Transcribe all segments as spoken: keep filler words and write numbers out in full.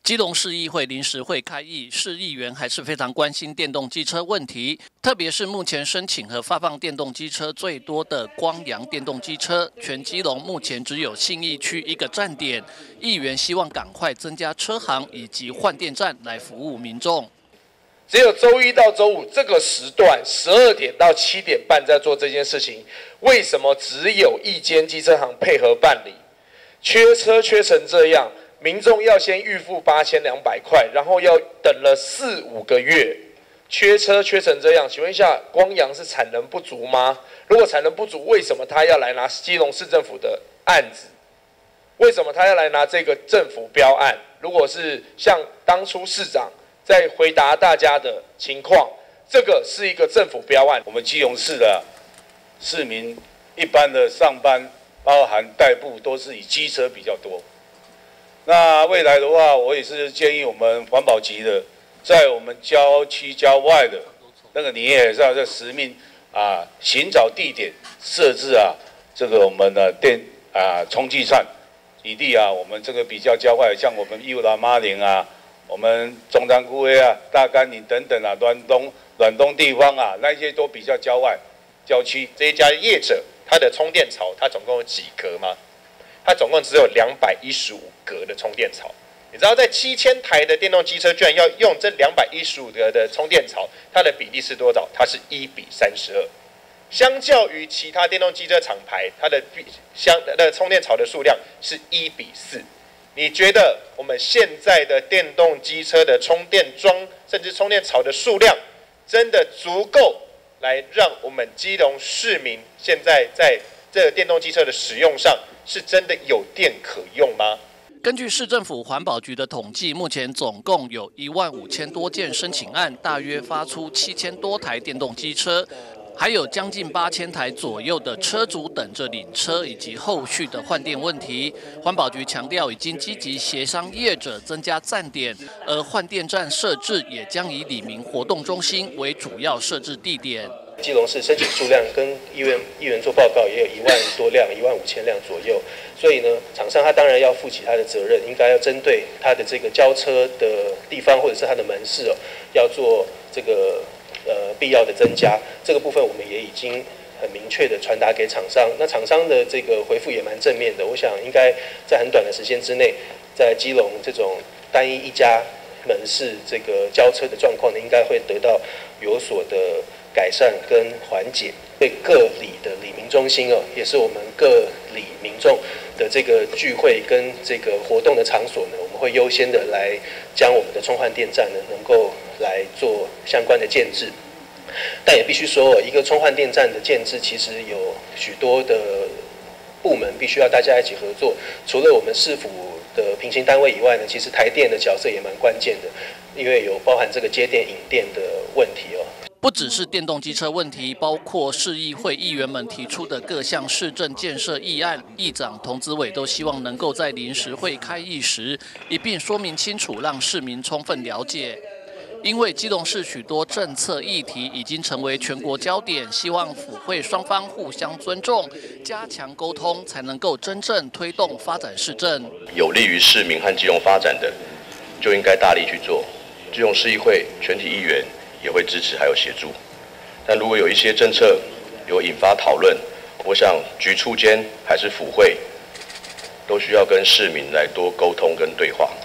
基隆市议会临时会开议，市议员还是非常关心电动机车问题，特别是目前申请和发放电动机车最多的光阳电动机车，全基隆目前只有信义区一个站点，议员希望赶快增加车行以及换电站来服务民众。 只有周一到周五这个时段，十二点到七点半在做这件事情，为什么只有一间机车行配合办理？缺车缺成这样。 民众要先预付八千两百块，然后要等了四五个月，缺车缺成这样，请问一下，光阳是产能不足吗？如果产能不足，为什么他要来拿基隆市政府的案子？为什么他要来拿这个政府标案？如果是像当初市长在回答大家的情况，这个是一个政府标案。 我们基隆市的市民一般的上班，包含代步，都是以机车比较多。 那未来的话，我也是建议我们环保局的，在我们郊区郊外的那个，你也是要在实名啊，寻找地点设置啊，这个我们的电啊充气站，以地啊，我们这个比较郊外，像我们义乌的马林啊，我们中山区啊、大甘岭等等啊，暖东暖东地方啊，那些都比较郊外郊区。 这一家业者，它的充电槽，它总共有几格吗？ 它总共只有两百一十五格的充电槽，你知道在七千台的电动机车居然要用这两百一十五格的充电槽，它的比例是多少？它是一比三十二，相较于其他电动机车厂牌，它的比相的充电槽的数量是一比四。你觉得我们现在的电动机车的充电桩，甚至充电槽的数量，真的足够来让我们基隆市民现在在这个电动机车的使用上？ 是真的有电可用吗？ 根据市政府环保局的统计，目前总共有一万五千多件申请案，大约发出七千多台电动机车，还有将近八千台左右的车主等着领车以及后续的换电问题。环保局强调，已经积极协商业者增加站点，而换电站设置也将以里民活动中心为主要设置地点。 基隆市申请数量跟议员议员做报告也有一万多辆，一万五千辆左右。所以呢，厂商他当然要负起他的责任，应该要针对他的这个交车的地方或者是他的门市哦，要做这个呃必要的增加。这个部分我们也已经很明确的传达给厂商。那厂商的这个回复也蛮正面的，我想应该在很短的时间之内，在基隆这种单一一家门市这个交车的状况呢，应该会得到有所的 改善跟缓解，对各里的里民中心哦，也是我们各里民众的这个聚会跟这个活动的场所呢，我们会优先的来将我们的充换电站呢，能够来做相关的建制。但也必须说，一个充换电站的建制，其实有许多的部门必须要大家一起合作。除了我们市府的平行单位以外呢，其实台电的角色也蛮关键的，因为有包含这个接电引电的问题哦。 不只是电动机车问题，包括市议会议员们提出的各项市政建设议案，议长童子伟都希望能够在临时会开议时一并说明清楚，让市民充分了解。因为基隆市许多政策议题已经成为全国焦点，希望府会双方互相尊重，加强沟通，才能够真正推动发展市政。 有利于市民和基隆发展的，就应该大力去做。基隆市议会全体议员 也会支持还有协助，但如果有一些政策有引发讨论，我想局处间还是府会都需要跟市民来多沟通跟对话。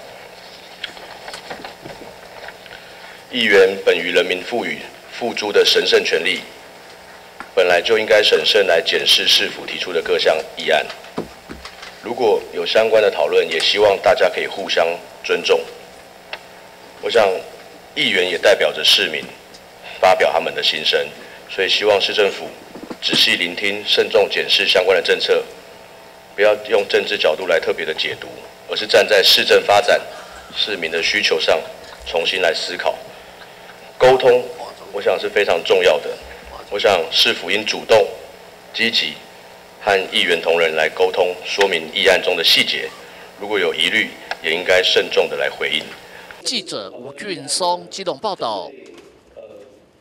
议员本于人民赋予付诸的神圣权利，本来就应该审慎来检视市府提出的各项议案。如果有相关的讨论，也希望大家可以互相尊重。我想 议员也代表着市民发表他们的心声，所以希望市政府仔细聆听、慎重检视相关的政策，不要用政治角度来特别的解读，而是站在市政发展、市民的需求上重新来思考。沟通，我想是非常重要的。我想市府应主动、积极和议员同仁来沟通，说明议案中的细节。如果有疑虑，也应该慎重的来回应。 记者吴俊松基隆报道。